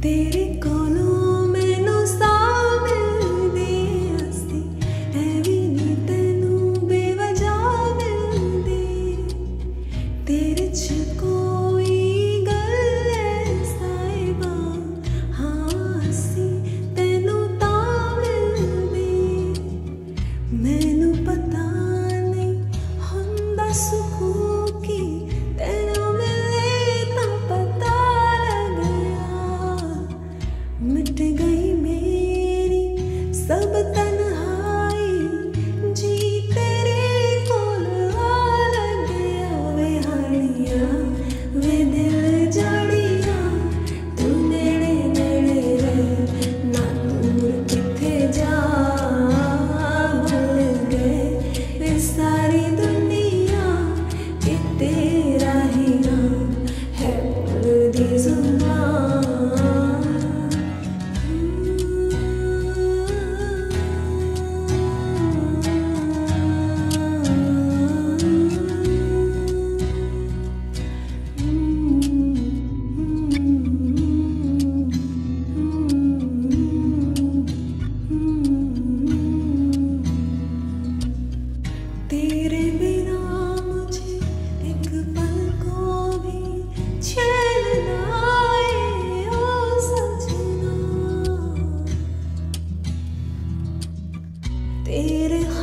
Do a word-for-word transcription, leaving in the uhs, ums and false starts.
तेरे कोलों मैनू सा मिलदी हस्ती ऐ वी नी तैनू बेवजह मिलदी तेरे च कोई गल ऐ साहिबा हाँ हस्सी तैनू तां मिलदी मैनू पता नहीं हुंदा सुकून की तैनू मिले तां पता मिट गई मेरी सब तन्हाई जी तेरे कोल आ लग्या वे हानिया वे दिल जड़िया तू नेड़े नेड़े रहे ना दूर किथे जा भूल गए वे सारी दुनिया कि तेरा ही नाम है भूलदी जुबान तेरे बिना मुझे एक पल को भी चैन ना आए ओ सजना तेरे